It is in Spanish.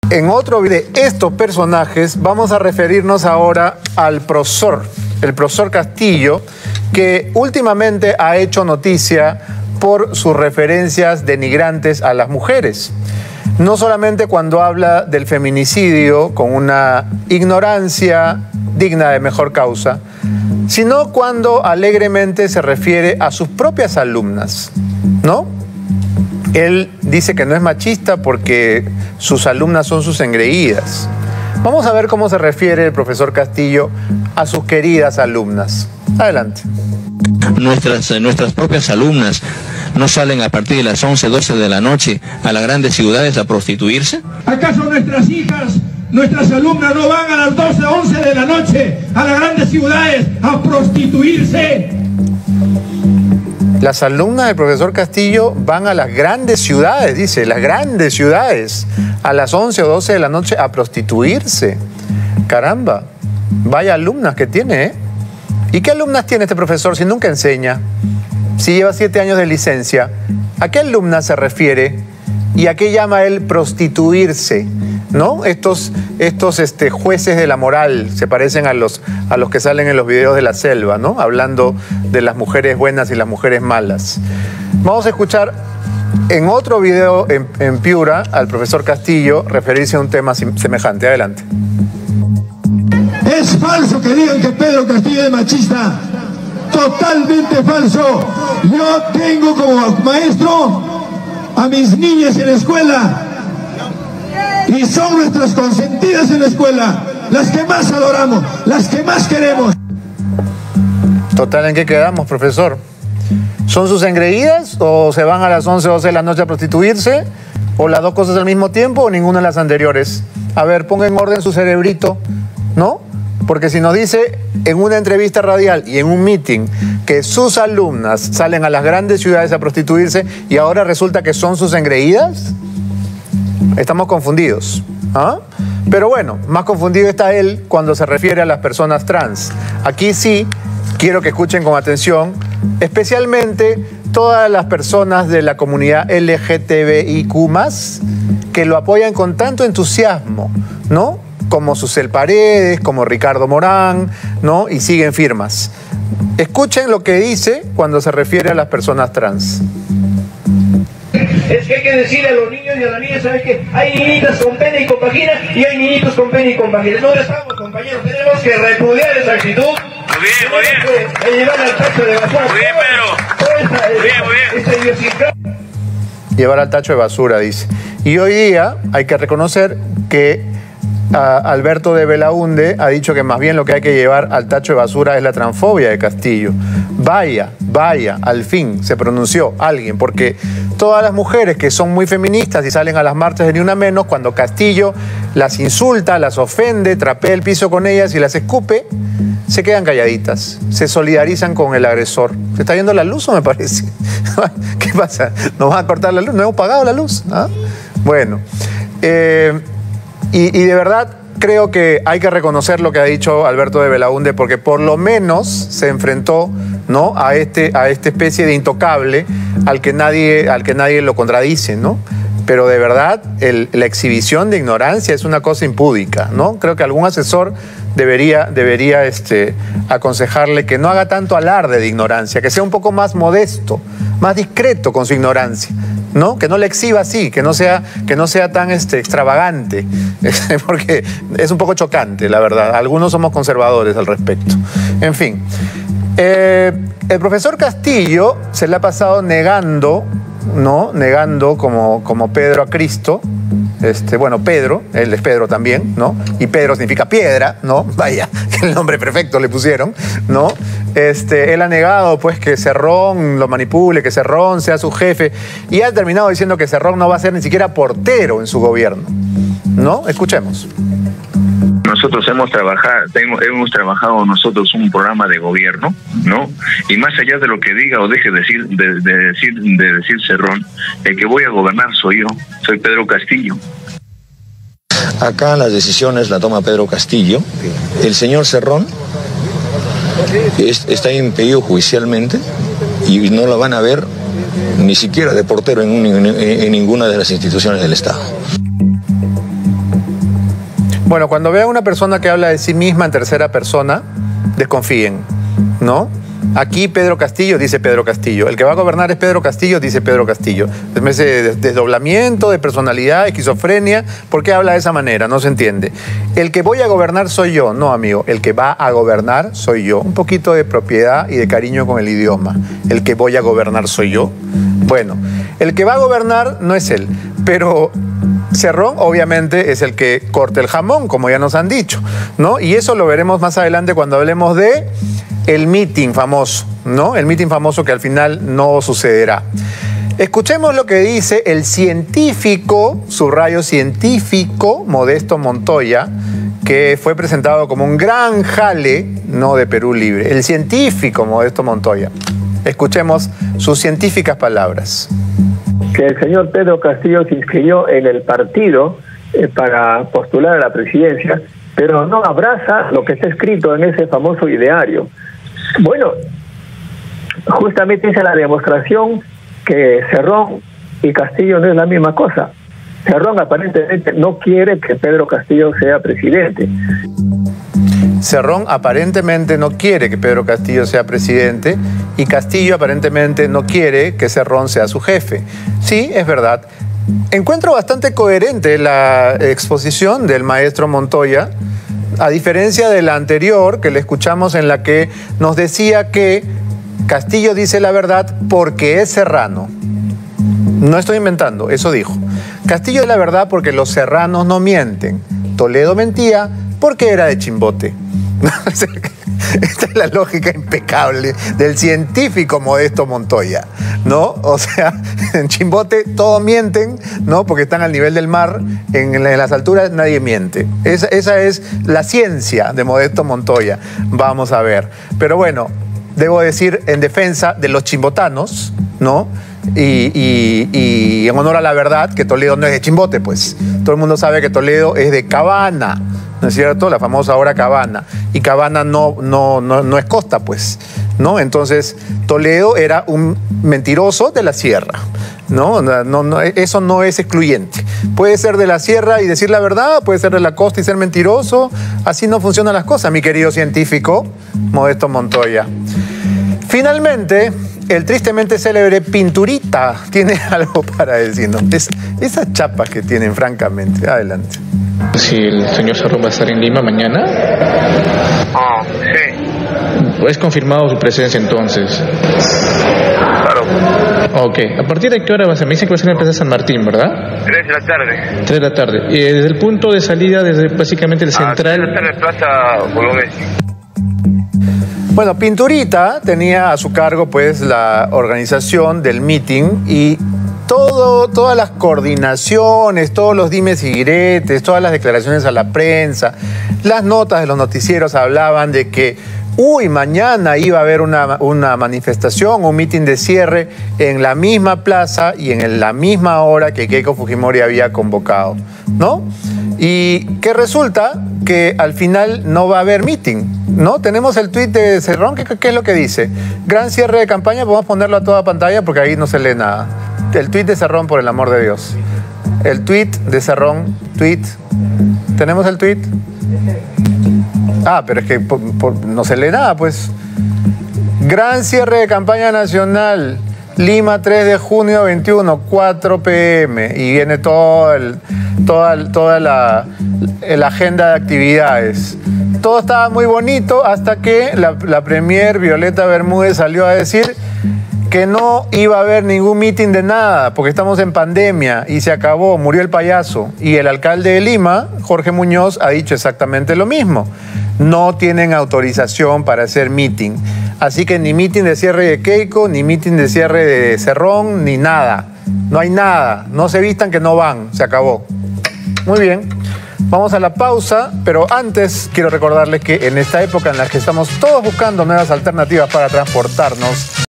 En otro video de estos personajes vamos a referirnos ahora al profesor, el profesor Castillo, que últimamente ha hecho noticia por sus referencias denigrantes a las mujeres. No solamente cuando habla del feminicidio con una ignorancia digna de mejor causa, sino cuando alegremente se refiere a sus propias alumnas, ¿no? Él dice que no es machista porque sus alumnas son sus engreídas. Vamos a ver cómo se refiere el profesor Castillo a sus queridas alumnas. Adelante. Nuestras propias alumnas no salen a partir de las 11, 12 de la noche a las grandes ciudades a prostituirse. ¿Acaso nuestras hijas, nuestras alumnas no van a las 12, 11 de la noche a las grandes ciudades a prostituirse? Las alumnas del profesor Castillo van a las grandes ciudades, dice, las grandes ciudades, a las 11 o 12 de la noche a prostituirse. Caramba, vaya alumnas que tiene, ¿eh? ¿Y qué alumnas tiene este profesor si nunca enseña? Si lleva 7 años de licencia, ¿a qué alumna se refiere? ¿Y a qué llama él prostituirse? ¿No? Estos jueces de la moral se parecen a los que salen en los videos de la selva, ¿no? Hablando de las mujeres buenas y las mujeres malas. Vamos a escuchar en otro video en Piura al profesor Castillo referirse a un tema semejante. Adelante. Es falso que digan que Pedro Castillo es machista. Totalmente falso. Yo tengo como maestro a mis niñas en la escuela y son nuestras consentidas en la escuela, las que más adoramos, las que más queremos. Total, ¿en qué quedamos, profesor? ¿Son sus engreídas o se van a las 11 o 12 de la noche a prostituirse? ¿O las dos cosas al mismo tiempo o ninguna de las anteriores? A ver, ponga en orden su cerebrito, ¿no? Porque si nos dice en una entrevista radial y en un meeting que sus alumnas salen a las grandes ciudades a prostituirse y ahora resulta que son sus engreídas, estamos confundidos, ¿ah? Pero bueno, más confundido está él cuando se refiere a las personas trans. Aquí sí quiero que escuchen con atención, especialmente todas las personas de la comunidad LGTBIQ+, que lo apoyan con tanto entusiasmo, ¿no? Como Susel Paredes, como Ricardo Morán, ¿no? Y siguen firmas. Escuchen lo que dice cuando se refiere a las personas trans. Es que hay que decirle a los niños y a las niñas, ¿sabes qué? Hay niñitas con pene y con vagina y hay niñitos con pene y con vagina. No estamos, compañeros, tenemos que repudiar esa actitud. Muy bien. Que llevar al tacho de basura. Muy bien, Pedro. Muy bien. Llevar al tacho de basura, dice. Y hoy día hay que reconocer que Alberto de Belaúnde ha dicho que más bien lo que hay que llevar al tacho de basura es la transfobia de Castillo. Vaya, al fin se pronunció alguien, porque todas las mujeres que son muy feministas y salen a las marchas de Ni Una Menos, cuando Castillo las insulta, las ofende, trapea el piso con ellas y las escupe, se quedan calladitas, se solidarizan con el agresor. ¿Se está yendo la luz o me parece? ¿Qué pasa? ¿Nos van a cortar la luz? ¿No hemos pagado la luz? ¿Ah? Bueno, y de verdad creo que hay que reconocer lo que ha dicho Alberto de Belaúnde, porque por lo menos se enfrentó, ¿no? a esta especie de intocable al que nadie lo contradice, ¿no? Pero de verdad la exhibición de ignorancia es una cosa impúdica, ¿no? Creo que algún asesor debería aconsejarle que no haga tanto alarde de ignorancia, que sea un poco más modesto, más discreto con su ignorancia, ¿no? Que no le exhiba así, que no sea tan extravagante, porque es un poco chocante, la verdad. Algunos somos conservadores al respecto. En fin, el profesor Castillo se le ha pasado negando, ¿no? Negando como Pedro a Cristo. Bueno, Pedro, él es Pedro también, ¿no? Y Pedro significa piedra, ¿no? Vaya, que el nombre perfecto le pusieron, ¿no? Él ha negado, pues, que Cerrón lo manipule, que Cerrón sea su jefe, y ha terminado diciendo que Cerrón no va a ser ni siquiera portero en su gobierno, ¿no? Escuchemos. Nosotros hemos trabajado nosotros un programa de gobierno, ¿no? Y más allá de lo que diga o deje de decir Cerrón, el que voy a gobernar soy yo, soy Pedro Castillo. Acá las decisiones la toma Pedro Castillo. El señor Cerrón está impedido judicialmente y no lo van a ver ni siquiera de portero en ninguna de las instituciones del Estado. Bueno, cuando vean una persona que habla de sí misma en tercera persona, desconfíen, ¿no? Aquí Pedro Castillo, dice Pedro Castillo. El que va a gobernar es Pedro Castillo, dice Pedro Castillo. Ese desdoblamiento de personalidad, esquizofrenia, ¿por qué habla de esa manera? No se entiende. El que voy a gobernar soy yo. No, amigo, el que va a gobernar soy yo. Un poquito de propiedad y de cariño con el idioma. El que voy a gobernar soy yo. Bueno, el que va a gobernar no es él, pero Cerrón obviamente es el que corta el jamón, como ya nos han dicho, ¿no? Y eso lo veremos más adelante cuando hablemos de el meeting famoso, ¿no? El meeting famoso que al final no sucederá. Escuchemos lo que dice el científico, subrayo científico, Modesto Montoya, que fue presentado como un gran jale, ¿no?, de Perú Libre. El científico Modesto Montoya. Escuchemos sus científicas palabras. Que el señor Pedro Castillo se inscribió en el partido para postular a la presidencia, pero no abraza lo que está escrito en ese famoso ideario. Bueno, justamente esa es la demostración que Cerrón y Castillo no es la misma cosa. Cerrón aparentemente no quiere que Pedro Castillo sea presidente. Cerrón aparentemente no quiere que Pedro Castillo sea presidente y Castillo aparentemente no quiere que Cerrón sea su jefe. Sí, es verdad. Encuentro bastante coherente la exposición del maestro Montoya, a diferencia de la anterior que le escuchamos en la que nos decía que Castillo dice la verdad porque es serrano. No estoy inventando, eso dijo. Castillo es la verdad porque los serranos no mienten. Toledo mentía porque era de Chimbote. Esta es la lógica impecable del científico Modesto Montoya, ¿no? O sea, en Chimbote todos mienten, ¿no? Porque están al nivel del mar, en las alturas nadie miente. Esa es la ciencia de Modesto Montoya. Vamos a ver. Pero bueno, debo decir en defensa de los chimbotanos, ¿no? Y en honor a la verdad, que Toledo no es de Chimbote, pues. Todo el mundo sabe que Toledo es de Cabana, ¿no es cierto? La famosa ahora Cabana. Y Cabana no es costa, pues, ¿no? Entonces, Toledo era un mentiroso de la sierra, ¿no? Eso no es excluyente. Puede ser de la sierra y decir la verdad, puede ser de la costa y ser mentiroso. Así no funcionan las cosas, mi querido científico Modesto Montoya. Finalmente, el tristemente célebre Pinturita tiene algo para decirnos. Esas chapas que tienen, francamente. Adelante. Si el señor Cerrón va a estar en Lima mañana. Ah, sí. ¿Es confirmado su presencia entonces? Claro. Ok. ¿A partir de qué hora va a ser? Me dice que va a ser en la Plaza San Martín, ¿verdad? 3 de la tarde. 3 de la tarde. Desde el punto de salida, desde básicamente el central. 3 de la tarde, Plaza Bolognesi. Bueno, Pinturita tenía a su cargo pues la organización del meeting y todas las coordinaciones, todos los dimes y diretes, todas las declaraciones a la prensa, las notas de los noticieros hablaban de que mañana iba a haber una manifestación, un meeting de cierre en la misma plaza y en la misma hora que Keiko Fujimori había convocado, ¿no? Y que resulta que al final no va a haber meeting, ¿no? Tenemos el tuit de Cerrón, ¿qué es lo que dice? Gran cierre de campaña, podemos ponerlo a toda pantalla porque ahí no se lee nada. El tuit de Cerrón, por el amor de Dios. El tuit de Cerrón, ¿tenemos el tuit? Ah, pero es que no se lee nada, pues. Gran cierre de campaña nacional. Lima, 3 de junio 21, 4 p.m. Y viene toda la agenda de actividades. Todo estaba muy bonito hasta que la premier Violeta Bermúdez salió a decir que no iba a haber ningún meeting de nada, porque estamos en pandemia y se acabó, murió el payaso. Y el alcalde de Lima, Jorge Muñoz, ha dicho exactamente lo mismo. No tienen autorización para hacer meeting. Así que ni meeting de cierre de Keiko, ni meeting de cierre de Cerrón, ni nada. No hay nada. No se vistan que no van. Se acabó. Muy bien. Vamos a la pausa, pero antes quiero recordarles que en esta época en la que estamos todos buscando nuevas alternativas para transportarnos,